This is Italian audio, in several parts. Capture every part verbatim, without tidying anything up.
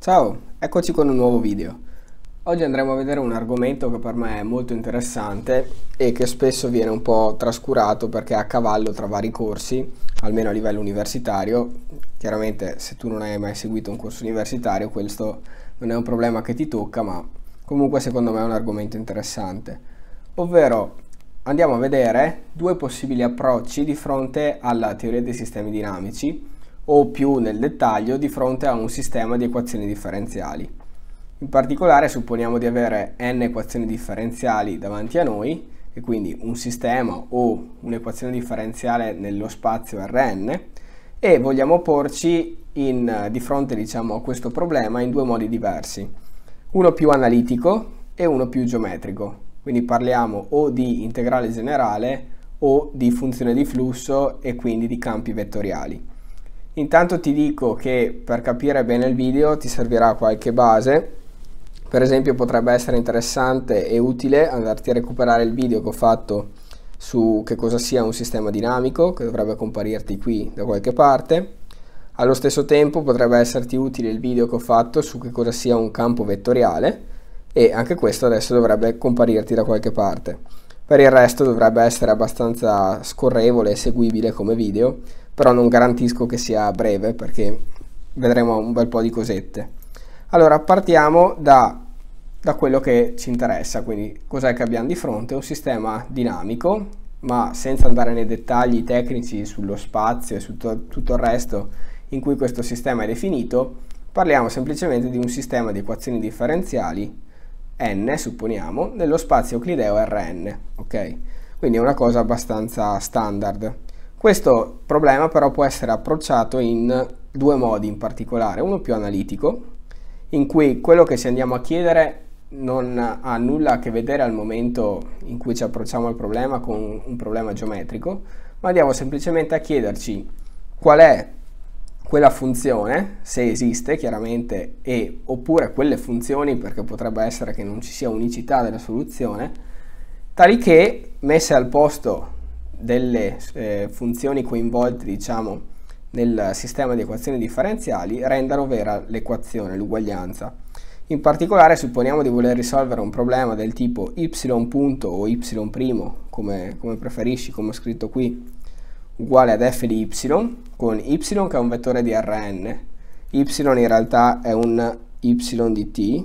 Ciao, eccoci con un nuovo video. Oggi andremo a vedere un argomento che per me è molto interessante e che spesso viene un po' trascurato perché è a cavallo tra vari corsi, almeno a livello universitario. Chiaramente se tu non hai mai seguito un corso universitario questo non è un problema che ti tocca, ma comunque secondo me è un argomento interessante. Ovvero andiamo a vedere due possibili approcci di fronte alla teoria dei sistemi dinamici, o più nel dettaglio di fronte a un sistema di equazioni differenziali. In particolare supponiamo di avere n equazioni differenziali davanti a noi e quindi un sistema o un'equazione differenziale nello spazio Rn e vogliamo porci in, di fronte diciamo, a questo problema in due modi diversi, uno più analitico e uno più geometrico. Quindi parliamo o di integrale generale o di funzione di flusso e quindi di campi vettoriali. Intanto ti dico che per capire bene il video ti servirà qualche base. Per esempio potrebbe essere interessante e utile andarti a recuperare il video che ho fatto su che cosa sia un sistema dinamico, che dovrebbe comparirti qui da qualche parte. Allo stesso tempo potrebbe esserti utile il video che ho fatto su che cosa sia un campo vettoriale e anche questo adesso dovrebbe comparirti da qualche parte. Per il resto dovrebbe essere abbastanza scorrevole e seguibile come video, però non garantisco che sia breve perché vedremo un bel po' di cosette. Allora partiamo da, da quello che ci interessa, quindi cos'è che abbiamo di fronte? Un sistema dinamico, ma senza andare nei dettagli tecnici sullo spazio e su to- tutto il resto in cui questo sistema è definito, parliamo semplicemente di un sistema di equazioni differenziali n, supponiamo, nello spazio euclideo Rn, ok? Quindi è una cosa abbastanza standard. Questo problema però può essere approcciato in due modi in particolare, uno più analitico, in cui quello che ci andiamo a chiedere non ha nulla a che vedere al momento in cui ci approcciamo al problema con un problema geometrico, ma andiamo semplicemente a chiederci qual è quella funzione, se esiste chiaramente, e, oppure quelle funzioni, perché potrebbe essere che non ci sia unicità della soluzione, tali che messe al posto delle eh, funzioni coinvolte diciamo nel sistema di equazioni differenziali rendano vera l'equazione, l'uguaglianza. In particolare supponiamo di voler risolvere un problema del tipo y punto o y primo, come, come preferisci, come ho scritto qui, uguale ad f di y, con y che è un vettore di Rn, y in realtà è un y di t,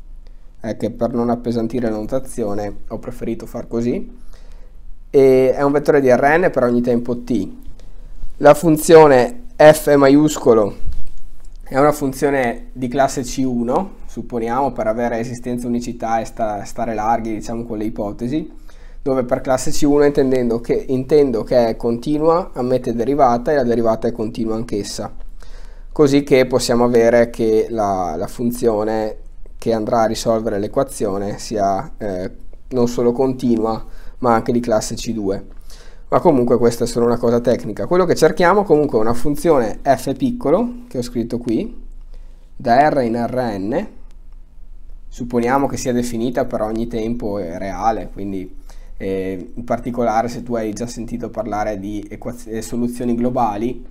è che per non appesantire la notazione ho preferito far così, e è un vettore di Rn per ogni tempo t. La funzione f maiuscolo è una funzione di classe C uno, supponiamo, per avere esistenza, unicità e sta, stare larghi diciamo con le ipotesi, dove per classe C uno intendendo che, intendo che è continua, ammette derivata e la derivata è continua anch'essa, così che possiamo avere che la, la funzione che andrà a risolvere l'equazione sia eh, non solo continua ma anche di classe C due. Ma comunque questa è solo una cosa tecnica. Quello che cerchiamo comunque è una funzione f piccolo, che ho scritto qui, da R in Rn, supponiamo che sia definita per ogni tempo reale, quindi eh, in particolare se tu hai già sentito parlare di equaz- soluzioni globali,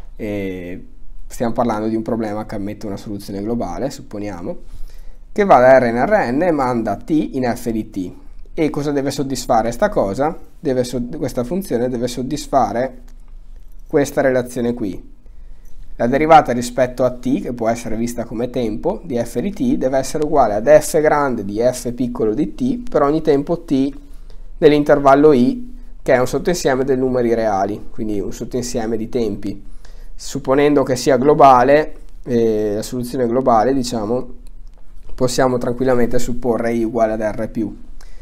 eh, stiamo parlando di un problema che ammette una soluzione globale, supponiamo, che va da R in Rn e manda t in f di t. E cosa deve soddisfare sta cosa? Deve sod- questa funzione deve soddisfare questa relazione qui. La derivata rispetto a t, che può essere vista come tempo, di f di t, deve essere uguale ad f grande di f piccolo di t per ogni tempo t dell'intervallo i, che è un sottoinsieme dei numeri reali, quindi un sottoinsieme di tempi. Supponendo che sia globale, eh, la soluzione globale, diciamo, possiamo tranquillamente supporre i uguale ad r più.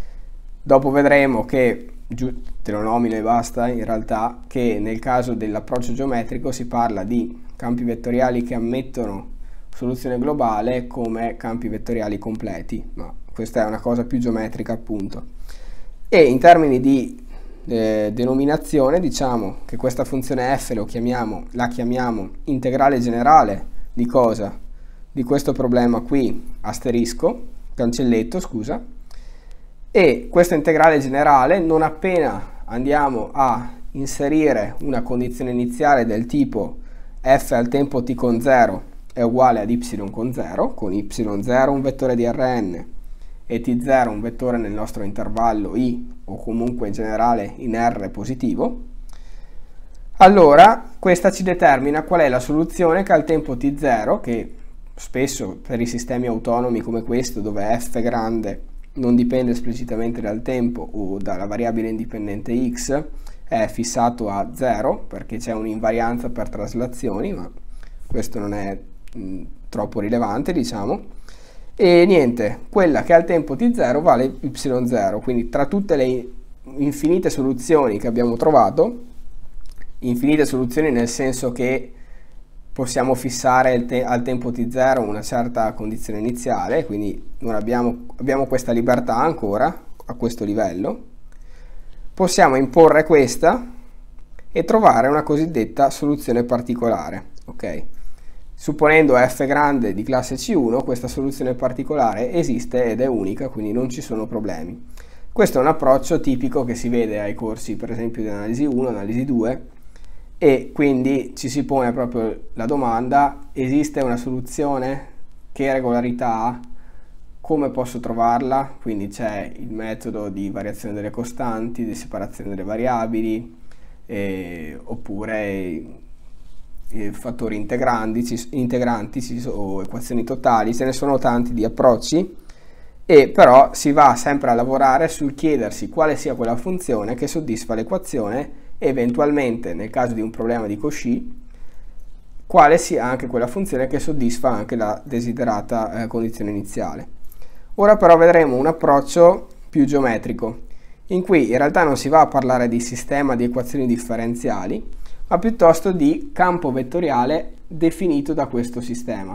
Dopo vedremo che, te lo nomino e basta, in realtà, che nel caso dell'approccio geometrico si parla di campi vettoriali che ammettono soluzione globale come campi vettoriali completi, ma questa è una cosa più geometrica appunto. E in termini di eh, denominazione diciamo che questa funzione f lo chiamiamo, la chiamiamo integrale generale di cosa? Di questo problema qui, asterisco, cancelletto, scusa. E questa integrale generale, non appena andiamo a inserire una condizione iniziale del tipo f al tempo t con zero è uguale ad y con zero, con y zero un vettore di Rn e t zero un vettore nel nostro intervallo i, o comunque in generale in R positivo, allora questa ci determina qual è la soluzione che al tempo t zero, che spesso per i sistemi autonomi come questo, dove f grande non dipende esplicitamente dal tempo o dalla variabile indipendente x, è fissato a zero perché c'è un'invarianza per traslazioni, ma questo non è mh, troppo rilevante, diciamo. E niente, quella che al tempo t zero vale y zero, quindi tra tutte le infinite soluzioni che abbiamo trovato, infinite soluzioni nel senso che possiamo fissare il te al tempo t zero una certa condizione iniziale, quindi non abbiamo, abbiamo questa libertà ancora a questo livello, possiamo imporre questa e trovare una cosiddetta soluzione particolare, ok? Supponendo f grande di classe C uno, questa soluzione particolare esiste ed è unica, quindi non ci sono problemi. Questo è un approccio tipico che si vede ai corsi, per esempio, di analisi uno, analisi due, e quindi ci si pone proprio la domanda: esiste una soluzione? Che regolarità ha? Come posso trovarla? Quindi c'è il metodo di variazione delle costanti, di separazione delle variabili, eh, oppure fattori integranti, integranti o equazioni totali. Ce ne sono tanti di approcci, e però si va sempre a lavorare sul chiedersi quale sia quella funzione che soddisfa l'equazione e eventualmente, nel caso di un problema di Cauchy, quale sia anche quella funzione che soddisfa anche la desiderata eh, condizione iniziale. Ora però vedremo un approccio più geometrico, in cui in realtà non si va a parlare di sistema di equazioni differenziali, ma piuttosto di campo vettoriale definito da questo sistema.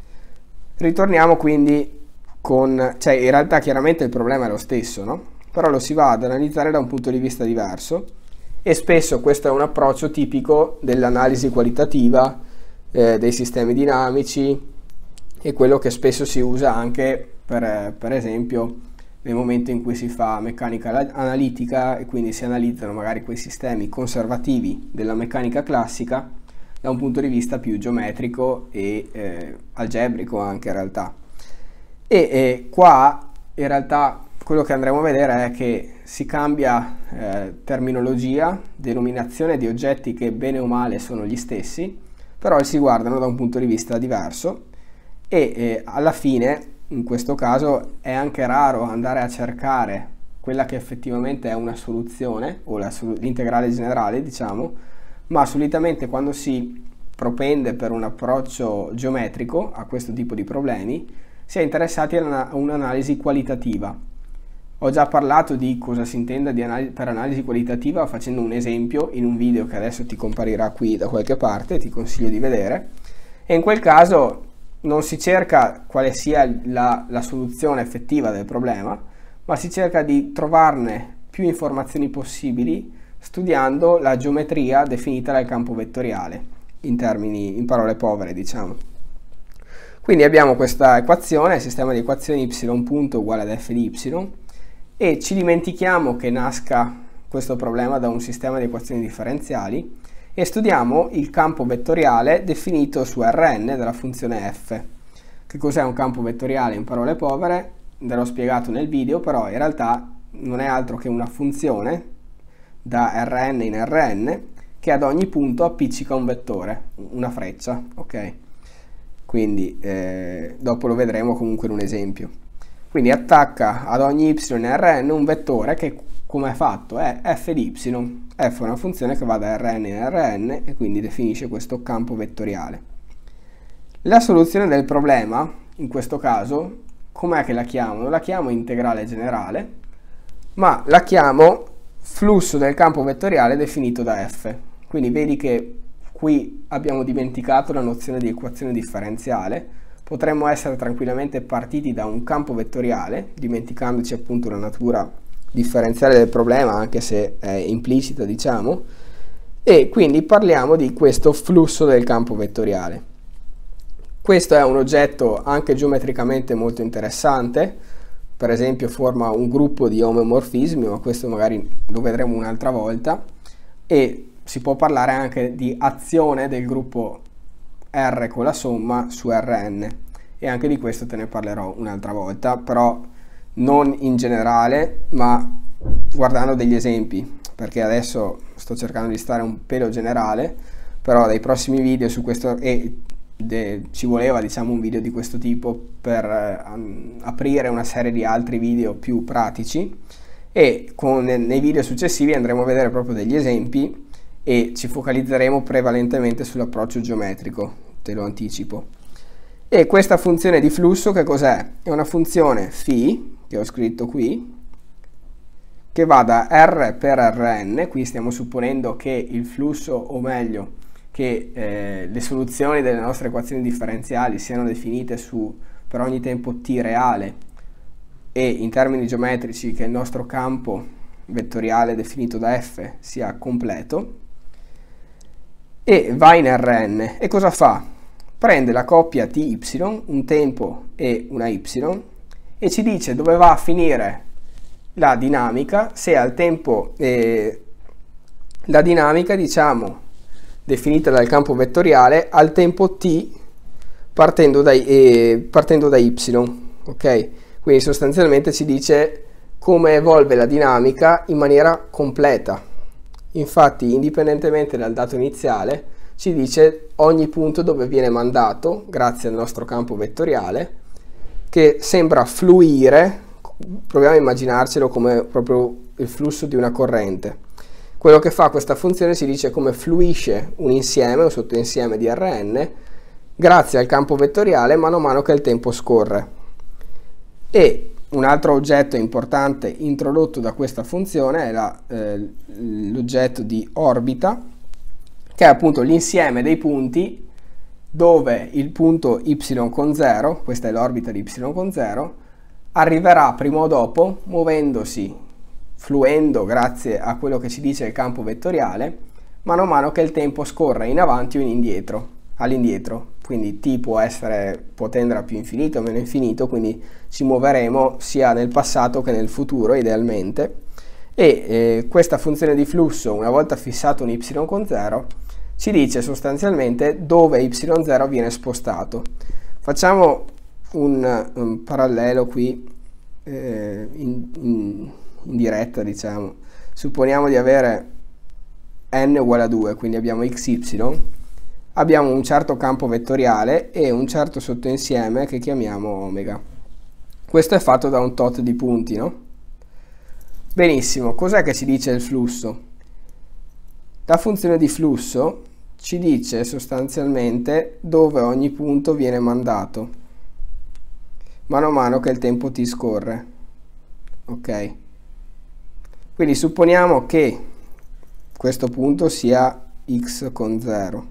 Ritorniamo quindi con, cioè in realtà chiaramente il problema è lo stesso, no? Però lo si va ad analizzare da un punto di vista diverso, e spesso questo è un approccio tipico dell'analisi qualitativa eh, dei sistemi dinamici, e quello che spesso si usa anche per, per esempio nel momento in cui si fa meccanica analitica, e quindi si analizzano magari quei sistemi conservativi della meccanica classica da un punto di vista più geometrico e eh, algebrico anche in realtà. E, e qua in realtà quello che andremo a vedere è che si cambia eh, terminologia, denominazione di oggetti che bene o male sono gli stessi, però si guardano da un punto di vista diverso, e eh, alla fine in questo caso è anche raro andare a cercare quella che effettivamente è una soluzione, o l'integrale generale, diciamo, ma solitamente quando si propende per un approccio geometrico a questo tipo di problemi si è interessati a un'analisi qualitativa. Ho già parlato di cosa si intenda di analisi, per analisi qualitativa, facendo un esempio in un video che adesso ti comparirà qui da qualche parte, ti consiglio di vedere, e in quel caso non si cerca quale sia la, la soluzione effettiva del problema, ma si cerca di trovarne più informazioni possibili studiando la geometria definita dal campo vettoriale, in termini, in parole povere, diciamo. Quindi abbiamo questa equazione, sistema di equazioni y punto uguale ad f di y, e ci dimentichiamo che nasca questo problema da un sistema di equazioni differenziali, e studiamo il campo vettoriale definito su Rn della funzione f. Che cos'è un campo vettoriale in parole povere? Ve l'ho spiegato nel video, però in realtà non è altro che una funzione da Rn in Rn che ad ogni punto appiccica un vettore, una freccia, ok? Quindi eh, dopo lo vedremo comunque in un esempio. Quindi attacca ad ogni y in Rn un vettore che, come è fatto, è f di y. F è una funzione che va da Rn in Rn e quindi definisce questo campo vettoriale. La soluzione del problema, in questo caso, com'è che la chiamo? Non la chiamo integrale generale, ma la chiamo flusso del campo vettoriale definito da f. Quindi vedi che qui abbiamo dimenticato la nozione di equazione differenziale. Potremmo essere tranquillamente partiti da un campo vettoriale, dimenticandoci appunto la natura differenziale del problema, anche se è implicita, diciamo, e quindi parliamo di questo flusso del campo vettoriale. Questo è un oggetto anche geometricamente molto interessante, per esempio forma un gruppo di omomorfismi, ma questo magari lo vedremo un'altra volta, e si può parlare anche di azione del gruppo R con la somma su Rn, e anche di questo te ne parlerò un'altra volta, però non in generale, ma guardando degli esempi, perché adesso sto cercando di stare un pelo generale, però dai prossimi video su questo, e de, ci voleva diciamo un video di questo tipo per eh, aprire una serie di altri video più pratici, e con, nei video successivi andremo a vedere proprio degli esempi e ci focalizzeremo prevalentemente sull'approccio geometrico, te lo anticipo. E questa funzione di flusso che cos'è? È una funzione φ, che ho scritto qui, che va da R per Rn. Qui stiamo supponendo che il flusso, o meglio, che eh, le soluzioni delle nostre equazioni differenziali siano definite su, per ogni tempo t reale, e in termini geometrici che il nostro campo vettoriale definito da f sia completo, e va in Rn. E cosa fa? Prende la coppia ty, un tempo e una y, e ci dice dove va a finire la dinamica, se al tempo eh, la dinamica, diciamo, definita dal campo vettoriale al tempo t partendo da, eh, partendo da y, ok? Quindi sostanzialmente ci dice come evolve la dinamica in maniera completa. Infatti, indipendentemente dal dato iniziale, ci dice ogni punto dove viene mandato grazie al nostro campo vettoriale, che sembra fluire. Proviamo a immaginarcelo come proprio il flusso di una corrente. Quello che fa questa funzione ci dice come fluisce un insieme, un sottoinsieme di Rn, grazie al campo vettoriale mano a mano che il tempo scorre. E un altro oggetto importante introdotto da questa funzione è eh, l'oggetto di orbita, che è appunto l'insieme dei punti dove il punto y con zero, questa è l'orbita di y con zero, arriverà prima o dopo muovendosi, fluendo grazie a quello che ci dice il campo vettoriale, mano a mano che il tempo scorre in avanti o in indietro, all'indietro. Quindi t può essere, può tendere a più infinito o meno infinito, quindi ci muoveremo sia nel passato che nel futuro idealmente. E eh, questa funzione di flusso, una volta fissato un y con zero, ci dice sostanzialmente dove y zero viene spostato. Facciamo un, un parallelo qui eh, in, in, in diretta, diciamo. Supponiamo di avere n uguale a due, quindi abbiamo xy, abbiamo un certo campo vettoriale e un certo sottoinsieme che chiamiamo omega. Questo è fatto da un tot di punti, no? Benissimo, cos'è che ci dice il flusso? La funzione di flusso ci dice sostanzialmente dove ogni punto viene mandato mano a mano che il tempo t scorre. Ok? Quindi supponiamo che questo punto sia x con zero.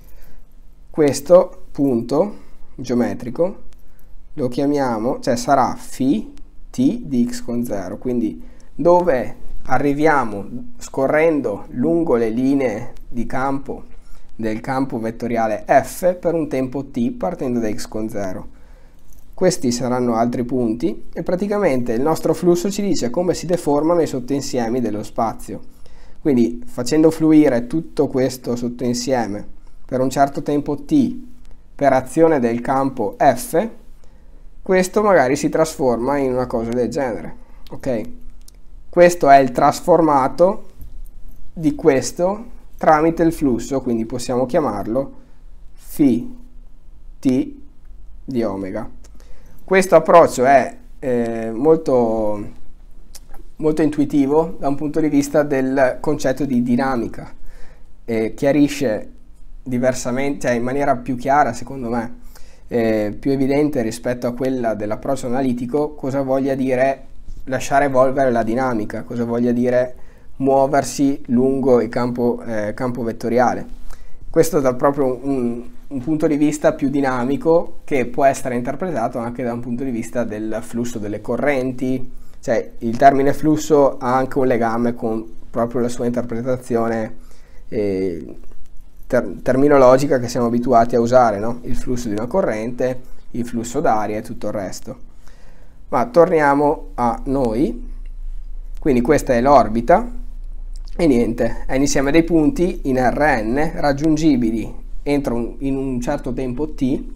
Questo punto geometrico lo chiamiamo, cioè sarà φ t di x con zero, quindi dove arriviamo scorrendo lungo le linee di campo del campo vettoriale f per un tempo t partendo da x con zero. Questi saranno altri punti e praticamente il nostro flusso ci dice come si deformano i sottoinsiemi dello spazio. Quindi facendo fluire tutto questo sottoinsieme per un certo tempo t per azione del campo f, questo magari si trasforma in una cosa del genere. Ok? Questo è il trasformato di questo tramite il flusso, quindi possiamo chiamarlo φ t di omega. Questo approccio è eh, molto, molto intuitivo da un punto di vista del concetto di dinamica, e chiarisce diversamente, cioè in maniera più chiara secondo me, eh, più evidente rispetto a quella dell'approccio analitico, cosa voglia dire lasciare evolvere la dinamica, cosa voglia dire muoversi lungo il campo, eh, campo vettoriale. Questo dà proprio un, un punto di vista più dinamico che può essere interpretato anche da un punto di vista del flusso delle correnti, cioè il termine flusso ha anche un legame con proprio la sua interpretazione eh, ter terminologica che siamo abituati a usare, no? Il flusso di una corrente, il flusso d'aria e tutto il resto. Ma torniamo a noi, quindi questa è l'orbita e niente, è l'insieme dei punti in Rn raggiungibili entro un, in un certo tempo t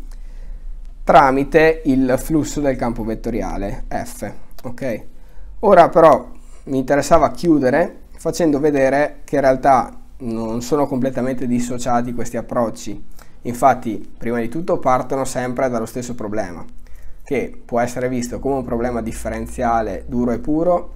tramite il flusso del campo vettoriale f. Ok? Ora però mi interessava chiudere facendo vedere che in realtà non sono completamente dissociati questi approcci. Infatti, prima di tutto partono sempre dallo stesso problema, che può essere visto come un problema differenziale duro e puro,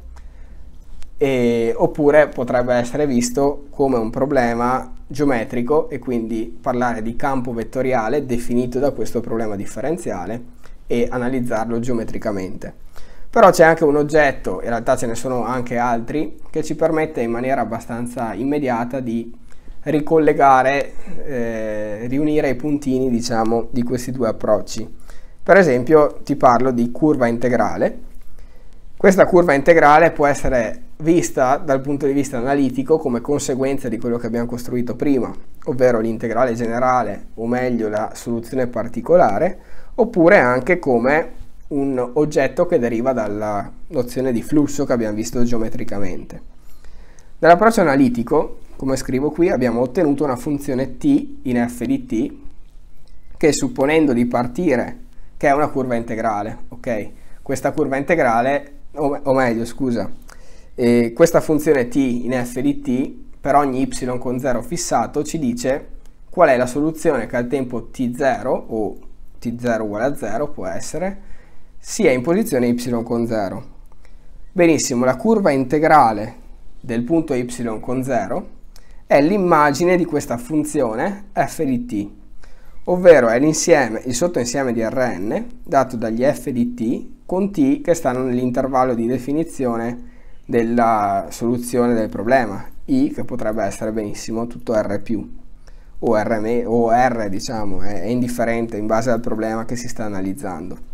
e, oppure potrebbe essere visto come un problema geometrico e quindi parlare di campo vettoriale definito da questo problema differenziale e analizzarlo geometricamente. Però c'è anche un oggetto, in realtà ce ne sono anche altri, che ci permette in maniera abbastanza immediata di ricollegare, eh, riunire i puntini, diciamo, di questi due approcci. Per esempio ti parlo di curva integrale. Questa curva integrale può essere vista dal punto di vista analitico come conseguenza di quello che abbiamo costruito prima, ovvero l'integrale generale, o meglio la soluzione particolare, oppure anche come un oggetto che deriva dalla nozione di flusso che abbiamo visto geometricamente. Nell'approccio analitico, come scrivo qui, abbiamo ottenuto una funzione t in f di t che, supponendo di partire, che è una curva integrale, ok? Questa curva integrale, o, o meglio, scusa, eh, questa funzione t in f di t per ogni y con zero fissato ci dice qual è la soluzione che al tempo t zero, o t zero uguale a zero può essere, sia in posizione y con zero. Benissimo, la curva integrale del punto y con zero è l'immagine di questa funzione f di t, ovvero è l'insieme, il sottoinsieme di Rn dato dagli f di t con t che stanno nell'intervallo di definizione della soluzione del problema, i, che potrebbe essere benissimo tutto r più, o r, o r diciamo, è, è indifferente in base al problema che si sta analizzando.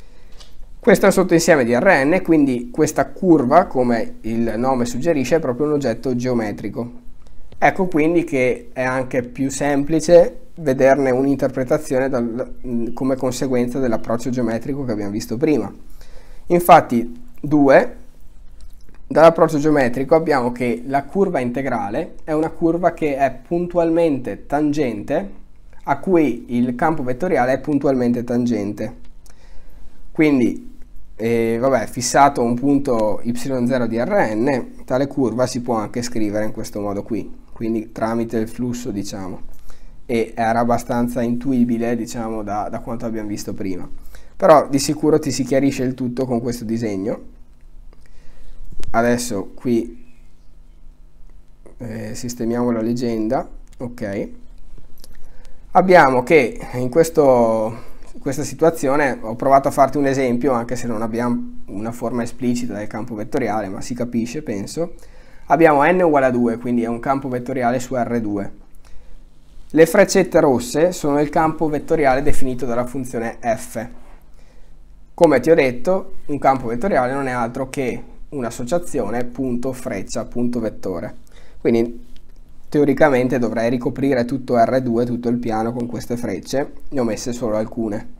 Questo è un sottoinsieme di Rn, quindi questa curva, come il nome suggerisce, è proprio un oggetto geometrico. Ecco quindi che è anche più semplice vederne un'interpretazione dal, come conseguenza dell'approccio geometrico che abbiamo visto prima. Infatti, due, dall'approccio geometrico abbiamo che la curva integrale è una curva che è puntualmente tangente, a cui il campo vettoriale è puntualmente tangente. Quindi, eh, vabbè, fissato un punto y zero di Rn, tale curva si può anche scrivere in questo modo qui, quindi tramite il flusso, diciamo, e era abbastanza intuibile, diciamo, da, da quanto abbiamo visto prima. Però di sicuro ti si chiarisce il tutto con questo disegno. Adesso qui eh, sistemiamo la legenda, ok. Abbiamo che in questo... In questa situazione ho provato a farti un esempio, anche se non abbiamo una forma esplicita del campo vettoriale, ma si capisce, penso. Abbiamo n uguale a due, quindi è un campo vettoriale su R due. Le freccette rosse sono il campo vettoriale definito dalla funzione f. Come ti ho detto, un campo vettoriale non è altro che un'associazione punto freccia punto vettore. Quindi teoricamente dovrei ricoprire tutto R due, tutto il piano con queste frecce, ne ho messe solo alcune.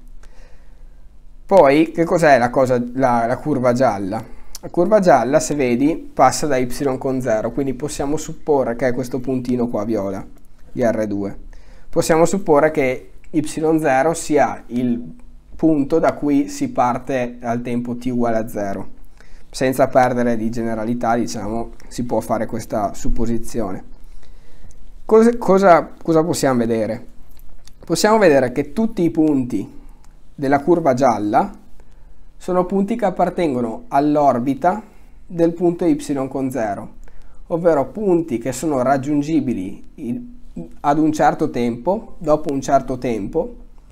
Poi, che cos'è la, cosa, la, la curva gialla? La curva gialla, se vedi, passa da y con zero, quindi possiamo supporre che è questo puntino qua viola di R due. Possiamo supporre che y zero sia il punto da cui si parte al tempo t uguale a zero. Senza perdere di generalità, diciamo, si può fare questa supposizione. Cosa, cosa, cosa possiamo vedere? Possiamo vedere che tutti i punti della curva gialla sono punti che appartengono all'orbita del punto y con zero, ovvero punti che sono raggiungibili ad un certo tempo, dopo un certo tempo,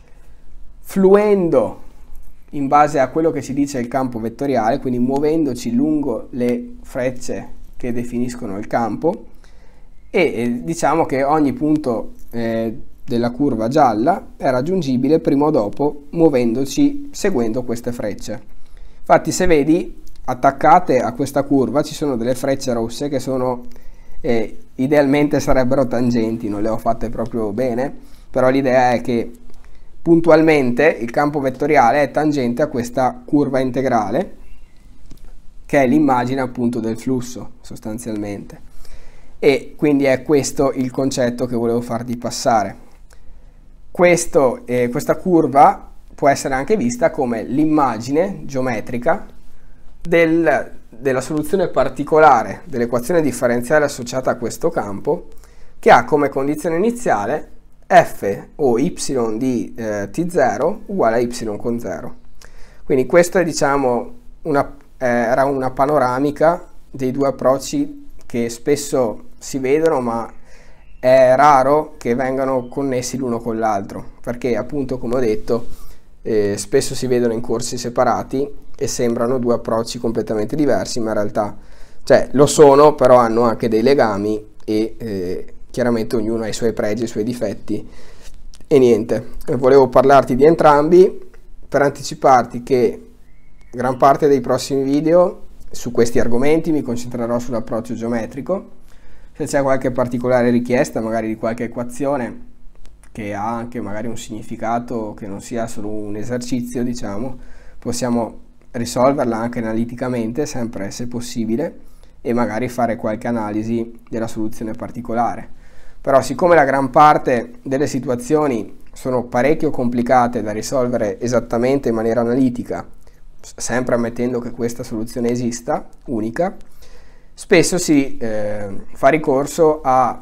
fluendo in base a quello che ci dice il campo vettoriale, quindi muovendoci lungo le frecce che definiscono il campo, e eh, diciamo che ogni punto eh, della curva gialla è raggiungibile prima o dopo muovendoci seguendo queste frecce. Infatti, se vedi, attaccate a questa curva ci sono delle frecce rosse che sono eh, idealmente sarebbero tangenti, non le ho fatte proprio bene, però l'idea è che puntualmente il campo vettoriale è tangente a questa curva integrale, che è l'immagine appunto del flusso sostanzialmente. E quindi è questo il concetto che volevo farti passare. questo, eh, questa curva può essere anche vista come l'immagine geometrica del, della soluzione particolare dell'equazione differenziale associata a questo campo, che ha come condizione iniziale f o y di eh, t zero uguale a y con zero. Quindi questa è, diciamo, una, eh, era una panoramica dei due approcci che spesso si vedono, ma è raro che vengano connessi l'uno con l'altro, perché appunto, come ho detto, eh, spesso si vedono in corsi separati e sembrano due approcci completamente diversi, ma in realtà, cioè, lo sono, però hanno anche dei legami e eh, chiaramente ognuno ha i suoi pregi, i suoi difetti e niente. Volevo parlarti di entrambi per anticiparti che gran parte dei prossimi video su questi argomenti mi concentrerò sull'approccio geometrico. Se c'è qualche particolare richiesta, magari di qualche equazione che ha anche magari un significato che non sia solo un esercizio, diciamo, possiamo risolverla anche analiticamente, sempre se possibile, e magari fare qualche analisi della soluzione particolare. Però siccome la gran parte delle situazioni sono parecchio complicate da risolvere esattamente in maniera analitica, sempre ammettendo che questa soluzione esista, unica, spesso si eh, fa ricorso a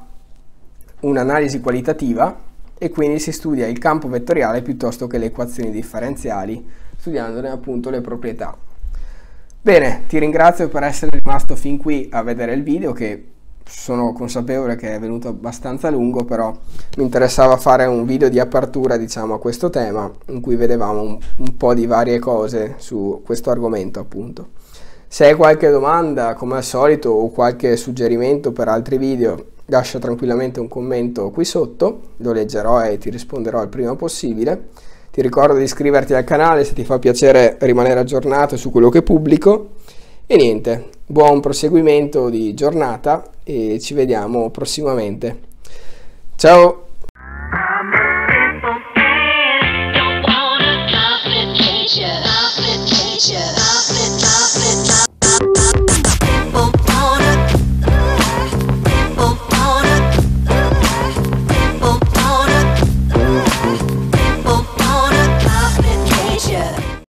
un'analisi qualitativa e quindi si studia il campo vettoriale piuttosto che le equazioni differenziali, studiandone appunto le proprietà. Bene, ti ringrazio per essere rimasto fin qui a vedere il video, che sono consapevole che è venuto abbastanza lungo, però mi interessava fare un video di apertura, diciamo, a questo tema, in cui vedevamo un, un po' di varie cose su questo argomento appunto. Se hai qualche domanda, come al solito, o qualche suggerimento per altri video, lascia tranquillamente un commento qui sotto, lo leggerò e ti risponderò il prima possibile. Ti ricordo di iscriverti al canale se ti fa piacere rimanere aggiornato su quello che pubblico. E niente, buon proseguimento di giornata e ci vediamo prossimamente. Ciao!